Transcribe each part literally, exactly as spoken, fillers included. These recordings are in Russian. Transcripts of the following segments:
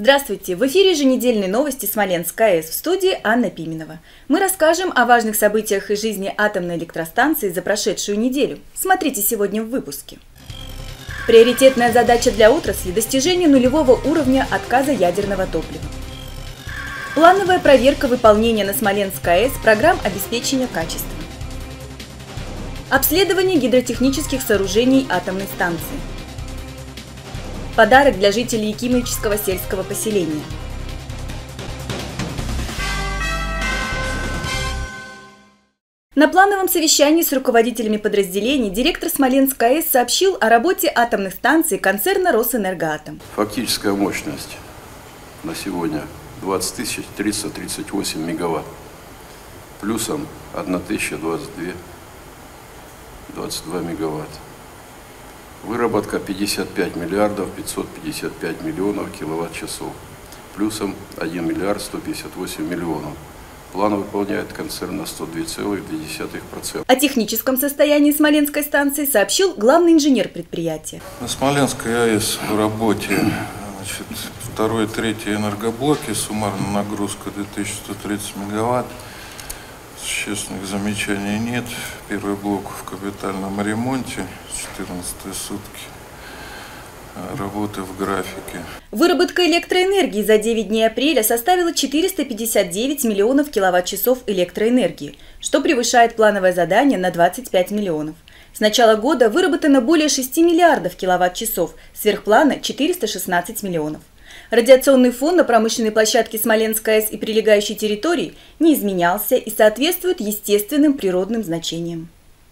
Здравствуйте! В эфире еженедельные новости Смоленск АЭС, в студии Анна Пименова. Мы расскажем о важных событиях из жизни атомной электростанции за прошедшую неделю. Смотрите сегодня в выпуске. Приоритетная задача для отрасли – достижение нулевого уровня отказа ядерного топлива. Плановая проверка выполнения на Смоленск АЭС программ обеспечения качества. Обследование гидротехнических сооружений атомной станции. Подарок для жителей Якимовического сельского поселения. На плановом совещании с руководителями подразделений директор Смоленск АЭС сообщил о работе атомных станций концерна «Росэнергоатом». Фактическая мощность на сегодня двадцать тысяч триста тридцать восемь мегаватт, плюсом тысяча двадцать два мегаватт. Выработка пятьдесят пять миллиардов пятьсот пятьдесят пять миллионов киловатт-часов, плюсом один миллиард сто пятьдесят восемь миллионов. План выполняет концерн на сто два целых две десятых процента. О техническом состоянии Смоленской станции сообщил главный инженер предприятия. На Смоленской АЭС в работе значит, второй и третий энергоблоки, суммарная нагрузка две тысячи сто тридцать мегаватт. Существенных замечаний нет. Первый блок в капитальном ремонте, четырнадцатые сутки. Работы в графике. Выработка электроэнергии за девять дней апреля составила четыреста пятьдесят девять миллионов киловатт-часов электроэнергии, что превышает плановое задание на двадцать пять миллионов. С начала года выработано более шести миллиардов киловатт-часов, сверхплана четыреста шестнадцать миллионов. Радиационный фон на промышленной площадке Смоленск АЭС и прилегающей территории не изменялся и соответствует естественным природным значениям.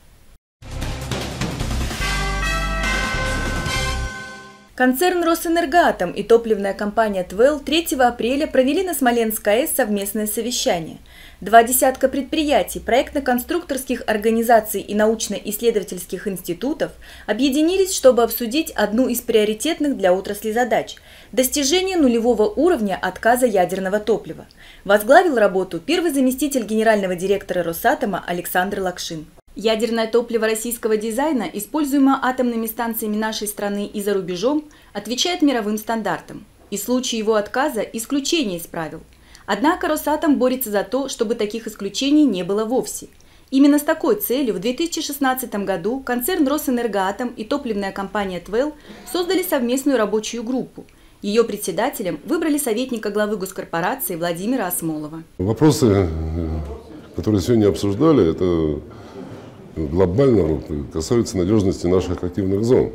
Концерн «Росэнергоатом» и топливная компания «ТВЭЛ» третьего апреля провели на Смоленск АЭС совместное совещание. Два десятка предприятий, проектно-конструкторских организаций и научно-исследовательских институтов объединились, чтобы обсудить одну из приоритетных для отрасли задач – достижение нулевого уровня отказа ядерного топлива. Возглавил работу первый заместитель генерального директора Росатома Александр Лакшин. Ядерное топливо российского дизайна, используемое атомными станциями нашей страны и за рубежом, отвечает мировым стандартам. И в случае его отказа – исключение из правил. Однако Росатом борется за то, чтобы таких исключений не было вовсе. Именно с такой целью в две тысячи шестнадцатом году концерн «Росэнергоатом» и топливная компания «ТВЭЛ» создали совместную рабочую группу. Ее председателем выбрали советника главы госкорпорации Владимира Осмолова. Вопросы, которые сегодня обсуждали, это глобально касаются надежности наших активных зон.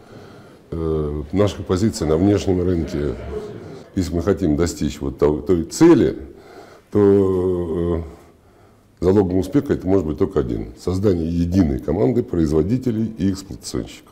Наша позиция на внешнем рынке. Если мы хотим достичь вот той, той цели, то э, залогом успеха это может быть только один – создание единой команды производителей и эксплуатационщиков.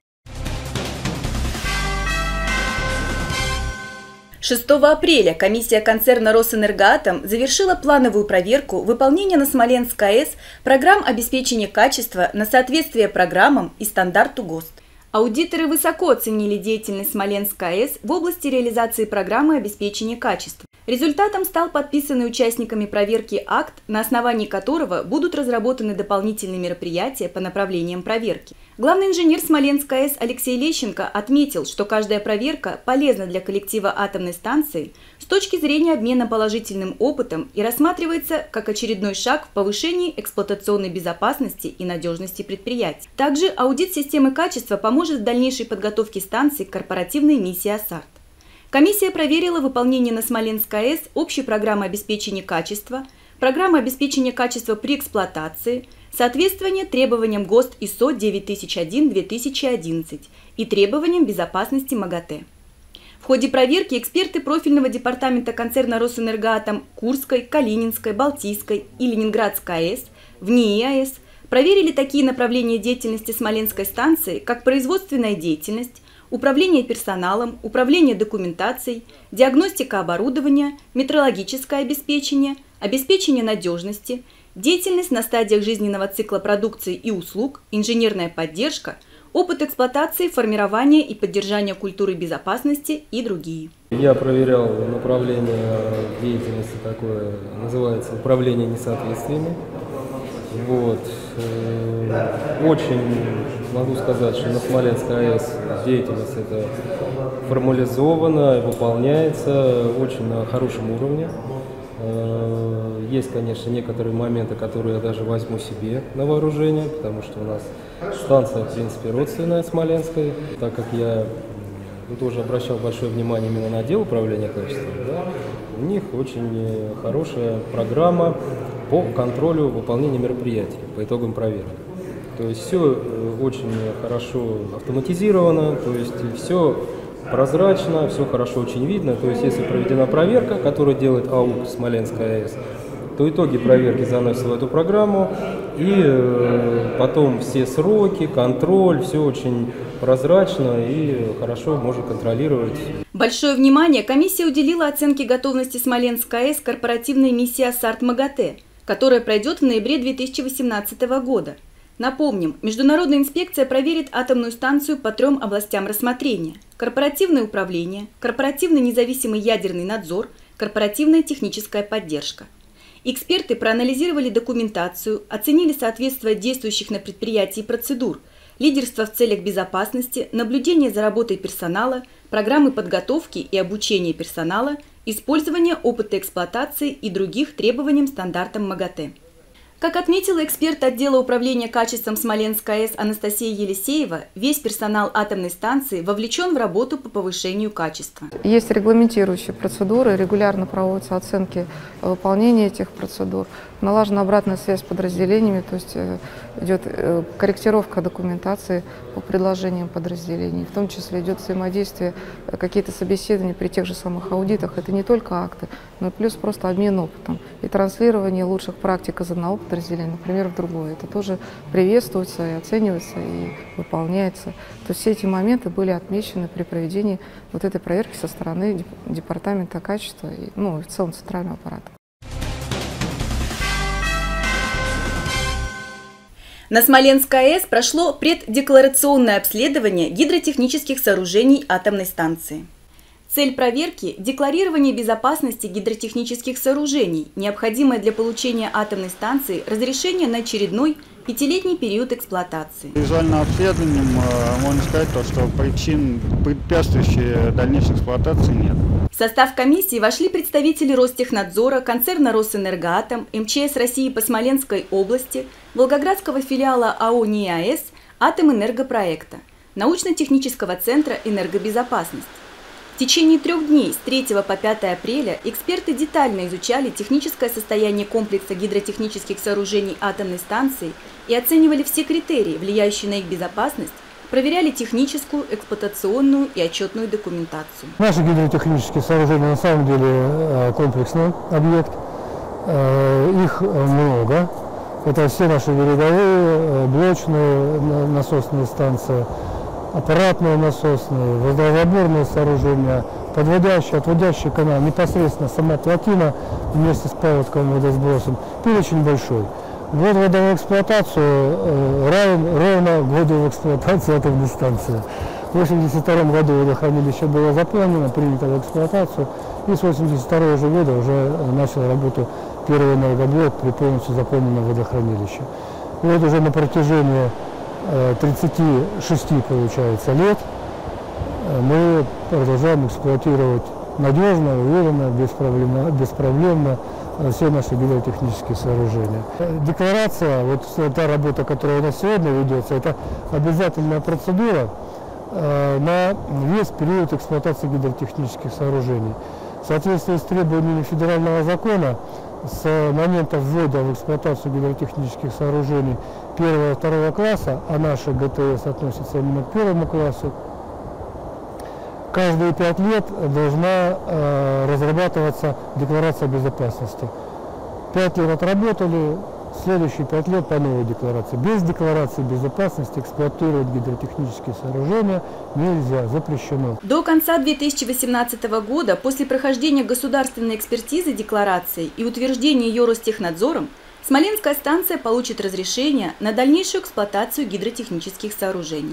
шестого апреля комиссия концерна «Росэнергоатом» завершила плановую проверку выполнения на Смоленск АЭС программ обеспечения качества на соответствие программам и стандарту ГОСТ. Аудиторы высоко оценили деятельность Смоленск АЭС в области реализации программы обеспечения качества. Результатом стал подписанный участниками проверки акт, на основании которого будут разработаны дополнительные мероприятия по направлениям проверки. Главный инженер Смоленск АЭС Алексей Лещенко отметил, что каждая проверка полезна для коллектива атомной станции с точки зрения обмена положительным опытом и рассматривается как очередной шаг в повышении эксплуатационной безопасности и надежности предприятий. Также аудит системы качества поможет в дальнейшей подготовке станции к корпоративной миссии АСАРТ. Комиссия проверила выполнение на Смоленск АЭС общей программы обеспечения качества, программы обеспечения качества при эксплуатации, соответствование требованиям ГОСТ ИСО девять тысяч один две тысячи одиннадцать и требованиям безопасности МАГАТЭ. В ходе проверки эксперты профильного департамента концерна «Росэнергоатом» Курской, Калининской, Балтийской и Ленинградской АЭС в НИИ АЭС проверили такие направления деятельности Смоленской станции, как производственная деятельность, управление персоналом, управление документацией, диагностика оборудования, метрологическое обеспечение, обеспечение надежности, деятельность на стадиях жизненного цикла продукции и услуг, инженерная поддержка, опыт эксплуатации, формирования и поддержания культуры безопасности и другие. Я проверял направление деятельности такое, называется управление несоответствиями. Вот. Очень могу сказать, что на Смоленской АЭС деятельность это формализована, выполняется очень на хорошем уровне. Есть, конечно, некоторые моменты, которые я даже возьму себе на вооружение, потому что у нас станция, в принципе, родственная Смоленской, так как я тоже обращал большое внимание именно на отдел управления качеством, да, у них очень хорошая программа по контролю выполнения мероприятий по итогам проверки. То есть все очень хорошо автоматизировано, то есть все прозрачно, все хорошо очень видно. То есть если проведена проверка, которую делает АУК Смоленская АЭС, то итоги проверки заносятся в эту программу, и э, потом все сроки, контроль, все очень прозрачно и хорошо можно контролировать. Большое внимание комиссия уделила оценке готовности Смоленской АЭС корпоративной миссии АСАРТ МАГАТЭ, которая пройдет в ноябре две тысячи восемнадцатого года. Напомним, международная инспекция проверит атомную станцию по трем областям рассмотрения: корпоративное управление, корпоративный независимый ядерный надзор, корпоративная техническая поддержка. Эксперты проанализировали документацию, оценили соответствие действующих на предприятии процедур, лидерство в целях безопасности, наблюдение за работой персонала, программы подготовки и обучения персонала, использование опыта эксплуатации и других требованиям стандартам МАГАТЭ. Как отметила эксперт отдела управления качеством Смоленской АЭС Анастасия Елисеева, весь персонал атомной станции вовлечен в работу по повышению качества. Есть регламентирующие процедуры, регулярно проводятся оценки выполнения этих процедур, налажена обратная связь с подразделениями, то есть идет корректировка документации по предложениям подразделений, в том числе идет взаимодействие, какие-то собеседования при тех же самых аудитах. Это не только акты, но и плюс просто обмен опытом и транслирование лучших практик из одного подразделения, например, в другое. Это тоже приветствуется и оценивается, и выполняется. То есть все эти моменты были отмечены при проведении вот этой проверки со стороны департамента качества и, ну, и в целом центрального аппарата. На Смоленской АЭС прошло преддекларационное обследование гидротехнических сооружений атомной станции. Цель проверки – декларирование безопасности гидротехнических сооружений, необходимое для получения атомной станции разрешение на очередной пятилетний период эксплуатации. Визуальным обследованием можно сказать, то, что причин, препятствующих дальнейшей эксплуатации, нет. В состав комиссии вошли представители Ростехнадзора, концерна «Росэнергоатом», МЧС России по Смоленской области, Волгоградского филиала АО НИИ-АЭС, Атомэнергопроекта, научно-технического центра «Энергобезопасность». В течение трех дней с третьего по пятое апреля эксперты детально изучали техническое состояние комплекса гидротехнических сооружений атомной станции и оценивали все критерии, влияющие на их безопасность, проверяли техническую, эксплуатационную и отчетную документацию. Наши гидротехнические сооружения на самом деле комплексный объект, их много. Это все наши береговые, блочные насосные станции, аппаратные насосные, водозаборные сооружения, подводящие, отводящие канал, непосредственно сама плотина вместе с паводковым водосбросом. Перечень большой. Год ввода в эксплуатацию равен ровно году в эксплуатации атомной станции. В восемьдесят втором году водохранилище было заполнено, принято в эксплуатацию, и с восемьдесят второго же года уже начал работу первый энергоблок при полностью заполненном водохранилище. И вот уже на протяжении тридцати шести, получается, лет мы продолжаем эксплуатировать надежно, уверенно, беспроблемно, беспроблемно все наши гидротехнические сооружения. Декларация, вот та работа, которая у нас сегодня ведется, это обязательная процедура на весь период эксплуатации гидротехнических сооружений. В соответствии с требованиями федерального закона, с момента ввода в эксплуатацию гидротехнических сооружений первого и второго класса, а наша ГТС относится именно к первому классу, каждые пять лет должна э, разрабатываться декларация безопасности. Пять лет отработали, следующие пять лет по новой декларации. Без декларации безопасности эксплуатировать гидротехнические сооружения нельзя, запрещено. До конца две тысячи восемнадцатого года, после прохождения государственной экспертизы декларации и утверждения ее Ростехнадзором, Смоленская станция получит разрешение на дальнейшую эксплуатацию гидротехнических сооружений.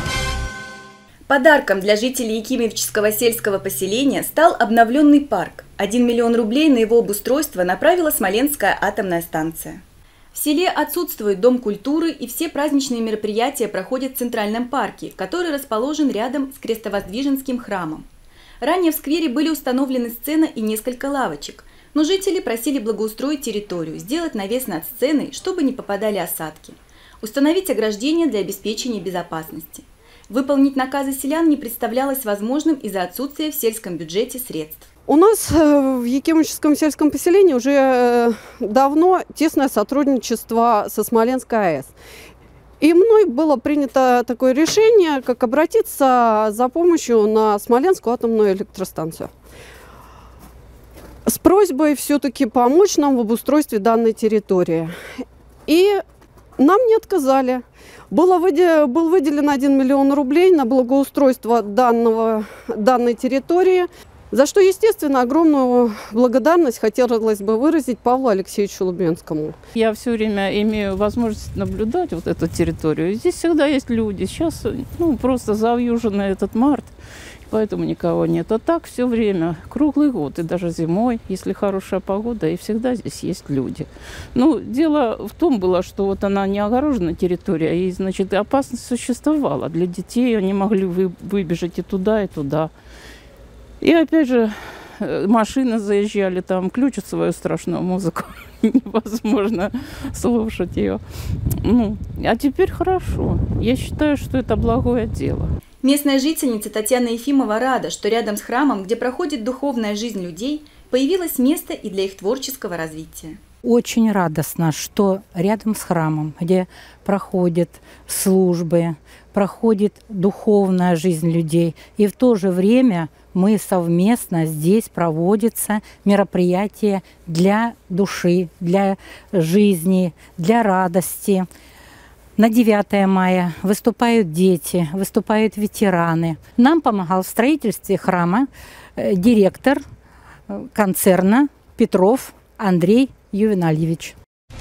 Подарком для жителей Якимовического сельского поселения стал обновленный парк. один миллион рублей на его обустройство направила Смоленская атомная станция. В селе отсутствует дом культуры, и все праздничные мероприятия проходят в Центральном парке, который расположен рядом с Крестовоздвиженским храмом. Ранее в сквере были установлены сцена и несколько лавочек, но жители просили благоустроить территорию, сделать навес над сценой, чтобы не попадали осадки, установить ограждение для обеспечения безопасности. Выполнить наказы селян не представлялось возможным из-за отсутствия в сельском бюджете средств. У нас в Якимовическом сельском поселении уже давно тесное сотрудничество со Смоленской АЭС. И мной было принято такое решение, как обратиться за помощью на Смоленскую атомную электростанцию с просьбой все-таки помочь нам в обустройстве данной территории. И нам не отказали. Было выделен, был выделен один миллион рублей на благоустройство данного, данной территории, за что, естественно, огромную благодарность хотелось бы выразить Павлу Алексеевичу Лубенскому. Я все время имею возможность наблюдать вот эту территорию. Здесь всегда есть люди. Сейчас ну, просто завьюженный этот март, поэтому никого нет. А так все время, круглый год, и даже зимой, если хорошая погода, и всегда здесь есть люди. Ну, дело в том было, что вот она не огорожена территория, и, значит, опасность существовала. Для детей они могли вы, выбежать и туда, и туда. И опять же, машины заезжали, там включат свою страшную музыку, невозможно слушать ее. Ну, а теперь хорошо. Я считаю, что это благое дело. Местная жительница Татьяна Ефимова рада, что рядом с храмом, где проходит духовная жизнь людей, появилось место и для их творческого развития. Очень радостно, что рядом с храмом, где проходят службы, проходит духовная жизнь людей, и в то же время мы совместно здесь проводятся мероприятия для души, для жизни, для радости. На девятое мая выступают дети, выступают ветераны. Нам помогал в строительстве храма директор концерна Петров Андрей Ювенальевич.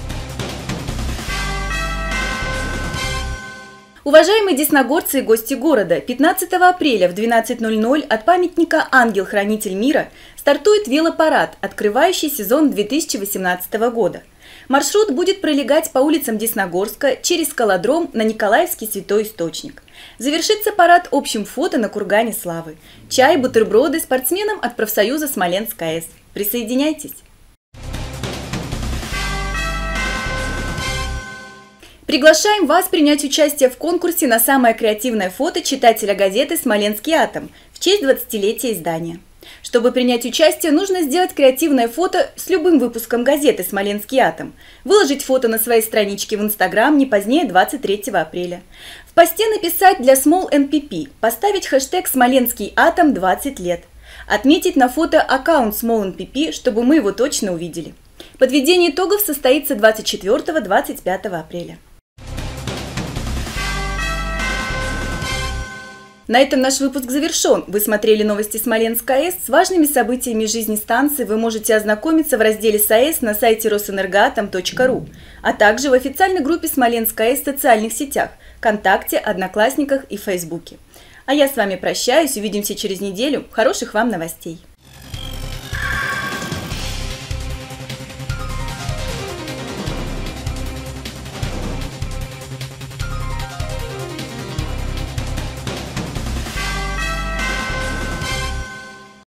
Уважаемые десногорцы и гости города, пятнадцатого апреля в двенадцать ноль ноль от памятника «Ангел-хранитель мира» стартует велопарад, открывающий сезон две тысячи восемнадцатого года. Маршрут будет пролегать по улицам Десногорска через скалодром на Николаевский Святой Источник. Завершится парад общим фото на кургане славы. Чай, бутерброды спортсменам от профсоюза Смоленская АЭС. Присоединяйтесь! Приглашаем вас принять участие в конкурсе на самое креативное фото читателя газеты «Смоленский атом» в честь двадцатилетия издания. Чтобы принять участие, нужно сделать креативное фото с любым выпуском газеты «Смоленский атом», выложить фото на своей страничке в Инстаграм не позднее двадцать третьего апреля. В посте написать для Small эн пи пи, поставить хэштег «Смоленский атом двадцать лет», отметить на фото аккаунт Small эн пи пи, чтобы мы его точно увидели. Подведение итогов состоится двадцать четвёртого — двадцать пятого апреля. На этом наш выпуск завершен. Вы смотрели новости Смоленской АЭС. С важными событиями жизни станции вы можете ознакомиться в разделе САЭС на сайте росэнергоатом точка ру, а также в официальной группе Смоленской АЭС в социальных сетях ВКонтакте, Одноклассниках и Фейсбуке. А я с вами прощаюсь. Увидимся через неделю. Хороших вам новостей!